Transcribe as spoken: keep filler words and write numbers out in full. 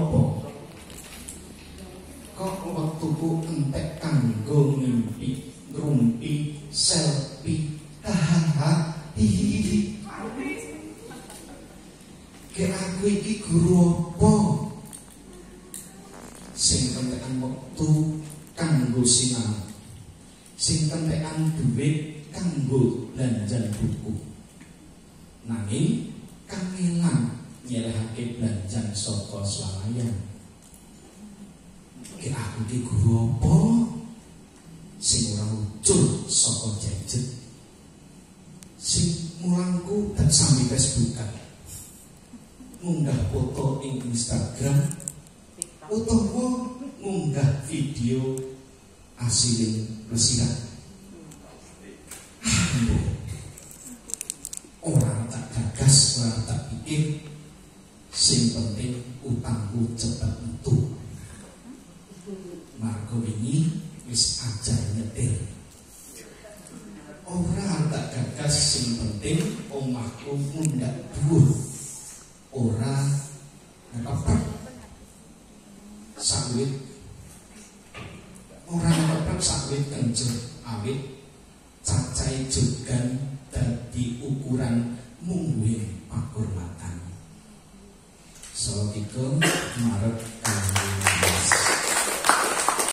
apa? Kok waktuku entek kanggo ngimpi, ngrumpi, selfie, hahaha, hihihi. Kira aku iki guru apa? Sing kentekan wektu kanggo sinau, sing kentekan duit kanggo belanjan buku. Nanging kangelan nyelehake belanjan saka swalayan. Kira aku iki guru apa? Sing ora ucul saka jajet, sing mulangku dan sambil Facebookan, ngunggah foto ing Instagram, utawa ngunggah video asiling resikan. Aduh, orang tak gagas, orang tak pikir, sing penting utangku cepat metu. Margo ini wis ajar nyetir. Orang tak gagas, sing penting omahku mundak dhuwur. Ora ngepet sawit, ora ngepet sawit kencur awit